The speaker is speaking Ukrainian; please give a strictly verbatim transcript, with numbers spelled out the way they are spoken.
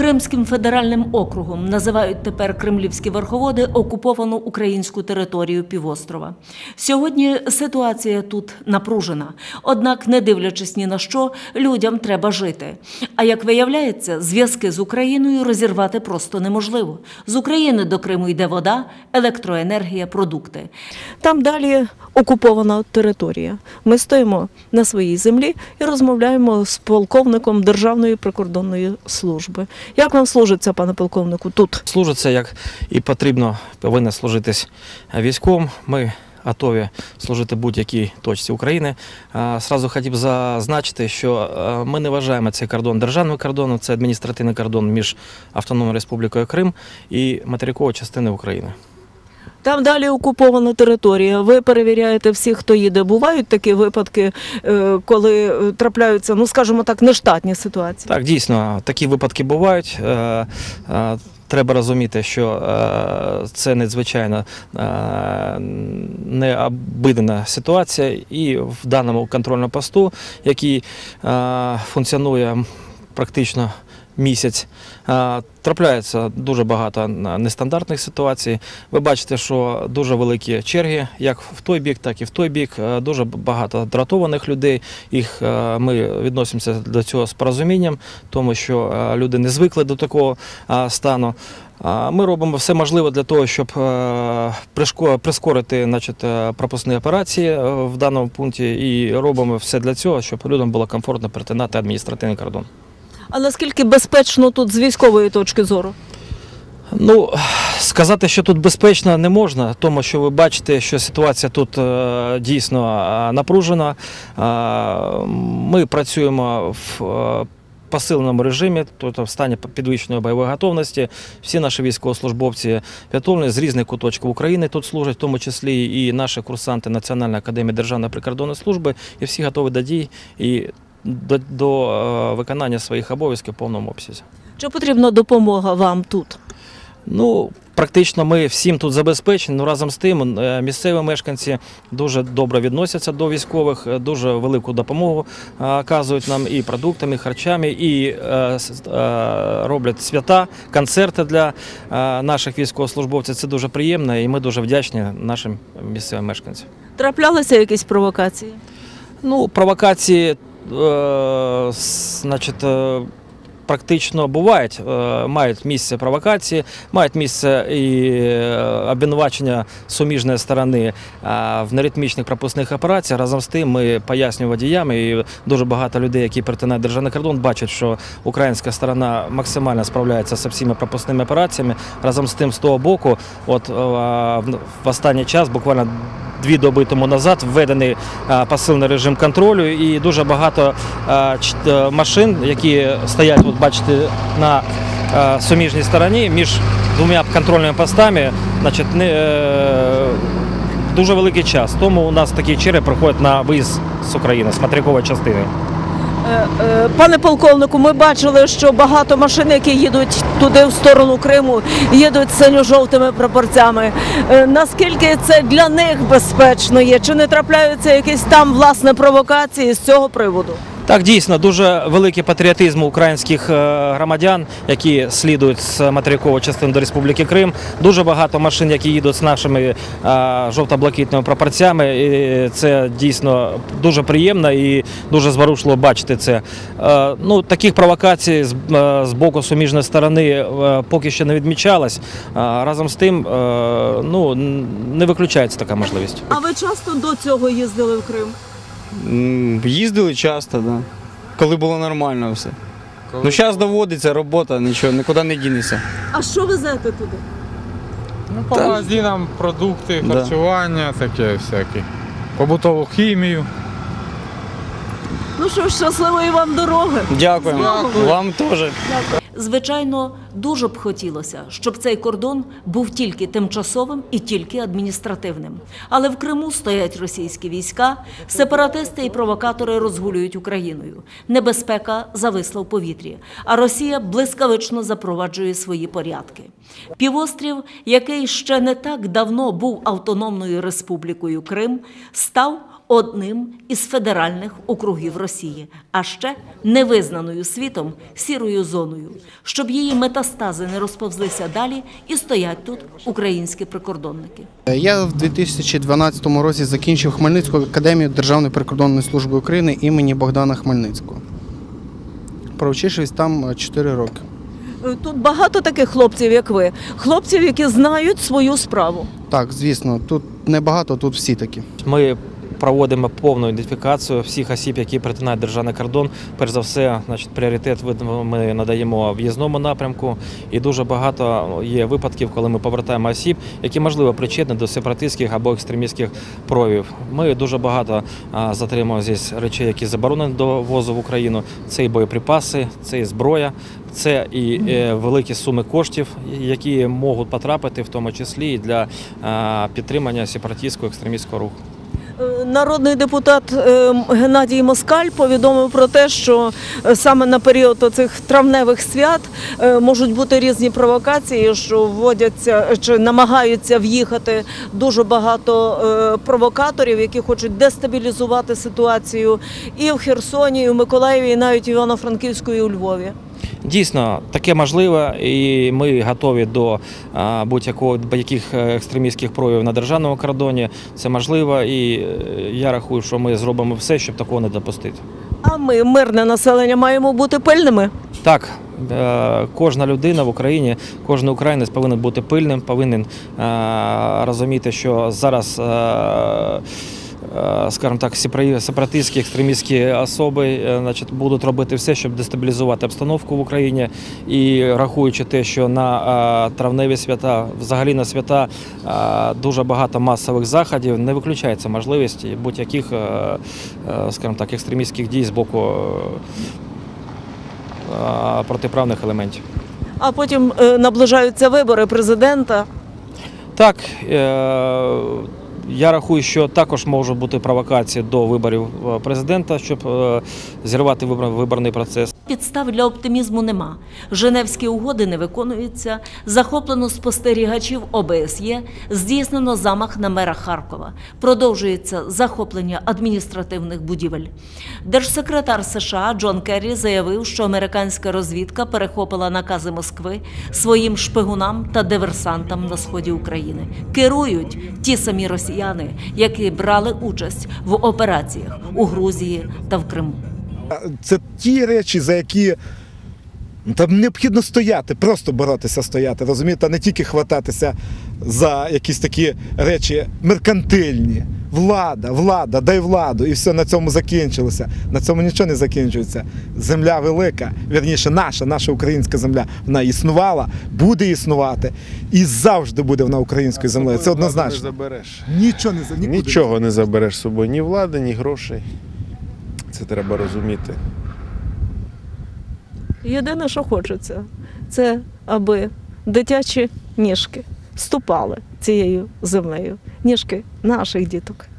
Кримським федеральним округом називають тепер кремлівські верховоди окуповану українську територію півострова. Сьогодні ситуація тут напружена. Однак, не дивлячись ні на що, людям треба жити. А як виявляється, зв'язки з Україною розірвати просто неможливо. З України до Криму йде вода, електроенергія, продукти. Там далі окупована територія. Ми стоїмо на своїй землі і розмовляємо з полковником Державної прикордонної служби. Як вам служиться, пане полковнику, тут? Служиться, як і потрібно, повинно служитись військовим. Ми готові служити будь-якій точці України. Зразу хотів зазначити, що ми не вважаємо цей кордон державним кордоном, це адміністративний кордон між Автономною Республікою Крим і материковою частиною України. Там далі окупована територія. Ви перевіряєте всіх, хто їде. Бувають такі випадки, коли трапляються, ну скажімо так, нештатні ситуації? Так, дійсно, такі випадки бувають. Треба розуміти, що це надзвичайно необидана ситуація, і в даному контрольному посту, який функціонує практично місяць, трапляється дуже багато нестандартних ситуацій. Ви бачите, що дуже великі черги, як в той бік, так і в той бік. Дуже багато дратованих людей. Їх ми відносимося до цього з порозумінням, тому що люди не звикли до такого стану. Ми робимо все можливе для того, щоб прискорити, значить, пропускні операції в даному пункті, і робимо все для цього, щоб людям було комфортно перетинати адміністративний кордон. А наскільки безпечно тут з військової точки зору? Ну, сказати, що тут безпечно не можна, тому що ви бачите, що ситуація тут дійсно напружена. Ми працюємо в посиленому режимі, тобто в стані підвищеної бойової готовності. Всі наші військовослужбовці підготовлені з різних куточків України тут служать, в тому числі і наші курсанти Національної академії Державної прикордонної служби, і всі готові до дій і До, до е, виконання своїх обов'язків в повному обсязі. Чи потрібна допомога вам тут? Ну, практично ми всім тут забезпечені, але разом з тим місцеві мешканці дуже добре відносяться до військових, дуже велику допомогу оказують нам і продуктами, і харчами, і е, е, роблять свята, концерти для е, наших військовослужбовців. Це дуже приємно, і ми дуже вдячні нашим місцевим мешканцям. Траплялися якісь провокації? Ну, провокації Е, значить, е, практично бувають, е, мають місце провокації, мають місце і обвинувачення суміжної сторони е, в неритмічних пропускних операціях. Разом з тим ми пояснюємо водіям, і дуже багато людей, які перетинають державний кордон, бачать, що українська сторона максимально справляється з всіма пропускними операціями. Разом з тим, з того боку, от е, в останній час, буквально дві доби тому назад, введений посилений режим контролю, і дуже багато машин, які стоять, от бачите, на суміжній стороні, між двома контрольними постами, значить, не, дуже великий час. Тому у нас такі черги приходять на виїзд з України, з материкової частини. Пане полковнику, ми бачили, що багато машин, які їдуть туди, в сторону Криму, їдуть з синьо-жовтими прапорцями. Наскільки це для них безпечно є? Чи не трапляються якісь там, власне, провокації з цього приводу? Так, дійсно, дуже великий патріотизм українських громадян, які слідують з материкової частини до Республіки Крим. Дуже багато машин, які їдуть з нашими жовто-блакитними прапорцями. І це дійсно дуже приємно і дуже зворушливо бачити це. Ну, таких провокацій з боку суміжної сторони поки що не відмічалось. Разом з тим, ну, не виключається така можливість. А ви часто до цього їздили в Крим? Їздили часто, так. Да. Коли було нормально все. Коли... Ну зараз доводиться, робота, нічого, нікуди не дінеться. А що везете туди? Ну, по магазинам продукти, харчування, да. Таке всяке. Побутову хімію. Ну що ж, щасливої вам дороги. Дякую. Дякую. Вам теж. Дякую. Звичайно, дуже б хотілося, щоб цей кордон був тільки тимчасовим і тільки адміністративним. Але в Криму стоять російські війська, сепаратисти і провокатори розгулюють Україною. Небезпека зависла в повітрі, а Росія блискавично запроваджує свої порядки. Півострів, який ще не так давно був автономною республікою Крим, став одним із федеральних округів Росії, а ще невизнаною світом сірою зоною. Щоб її метастази не розповзлися далі, і стоять тут українські прикордонники. Я в дві тисячі дванадцятому році закінчив Хмельницьку академію Державної прикордонної служби України імені Богдана Хмельницького. Провчившись там чотири роки. Тут багато таких хлопців, як ви. Хлопців, які знають свою справу. Так, звісно, тут не багато, тут всі такі. Ми проводимо повну ідентифікацію всіх осіб, які перетинають державний кордон. Перш за все, значить, пріоритет ми надаємо в'їзному напрямку. І дуже багато є випадків, коли ми повертаємо осіб, які, можливо, причетні до сепаратистських або екстремістських проявів. Ми дуже багато затримуємо здесь речей, які заборонені до ввозу в Україну. Це і боєприпаси, це і зброя, це і великі суми коштів, які можуть потрапити, в тому числі і для підтримання сепаратистського екстремістського руху. Народний депутат Геннадій Москаль повідомив про те, що саме на період цих травневих свят можуть бути різні провокації, що вводяться чи намагаються в'їхати дуже багато провокаторів, які хочуть дестабілізувати ситуацію і в Херсоні, і в Миколаєві, і навіть в Івано-Франківську, і у Львові. Дійсно, таке можливо, і ми готові до будь-якого будь-яких екстремістських проявів на державному кордоні. Це можливо, і я рахую, що ми зробимо все, щоб такого не допустити. А ми, мирне населення, маємо бути пильними? Так, кожна людина в Україні, кожен українець повинен бути пильним, повинен розуміти, що зараз, скажімо так, сепаратистські, екстремістські особи, значить, будуть робити все, щоб дестабілізувати обстановку в Україні. І рахуючи те, що на травневі свята, взагалі на свята, дуже багато масових заходів, не виключається можливість будь-яких, скажімо так, екстремістських дій з боку протиправних елементів. А потім наближаються вибори президента. Так, я рахую, що також можуть бути провокації до виборів президента, щоб зірвати виборний процес. Підстав для оптимізму нема. Женевські угоди не виконуються, захоплено спостерігачів О Б С Є, здійснено замах на мера Харкова. Продовжується захоплення адміністративних будівель. Держсекретар США Джон Керрі заявив, що американська розвідка перехопила накази Москви своїм шпигунам та диверсантам на сході України. Керують ті самі росіяни, які брали участь в операціях у Грузії та в Криму. Це ті речі, за які там необхідно стояти, просто боротися, стояти, розумієте, а не тільки хвататися за якісь такі речі меркантильні. Влада, влада, дай владу, і все, на цьому закінчилося. На цьому нічого не закінчується. Земля велика, вірніше наша, наша українська земля, вона існувала, буде існувати і завжди буде вона українською землею. Це однозначно. Не забереш. Нічого не, нікуди. Нічого не забереш з собою, ні влади, ні грошей. Це треба розуміти. Єдине, що хочеться, це аби дитячі ніжки ступали цією землею, ніжки наших діток.